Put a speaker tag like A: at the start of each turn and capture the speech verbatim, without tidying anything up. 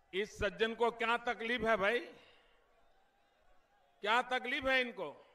A: इस सज्जन को क्या तकलीफ है भाई? क्या तकलीफ है इनको?